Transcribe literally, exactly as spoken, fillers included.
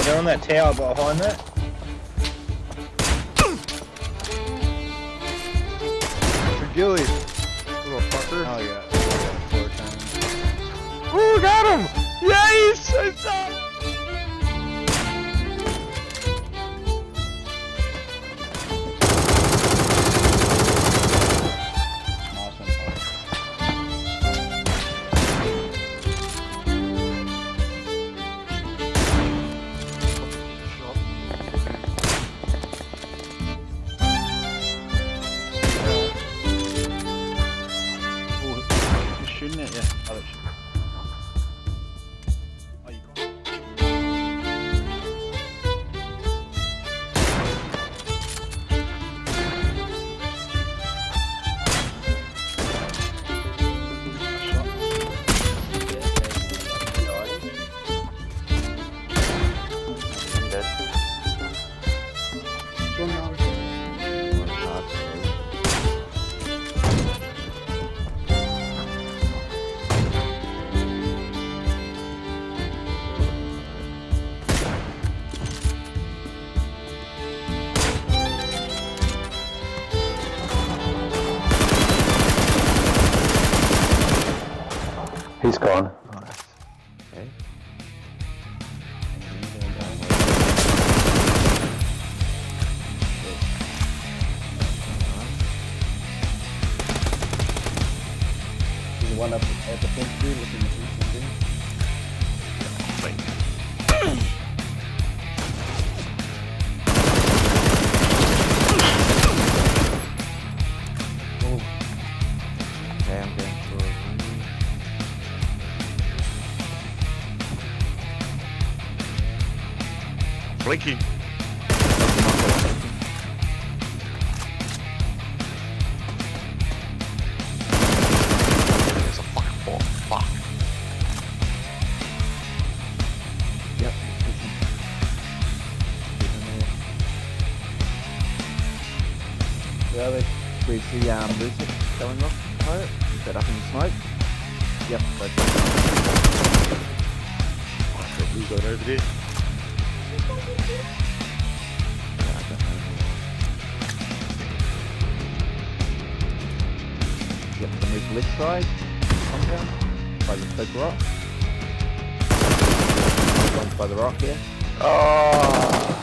they're on that tower behind that. For Gilly. Little fucker. Oh yeah. Four times. Ooh, got him! Yes! I saw him! Shooting it, yeah. Oh, that's shooting. Oh, you got He's gone. nice. Okay. There's one up at the front view looking at something. Oh. Okay, I'm going for a Blinking. There's a fucking ball. Fuck. Yep. Where are they? We see um Lucid going off turret. Set up in the smoke. Yep, both. Fuck, we got over there. Yeah, I don't know. Yep, the move left side. Compound. By the big rock. One's by the rock here. Oh.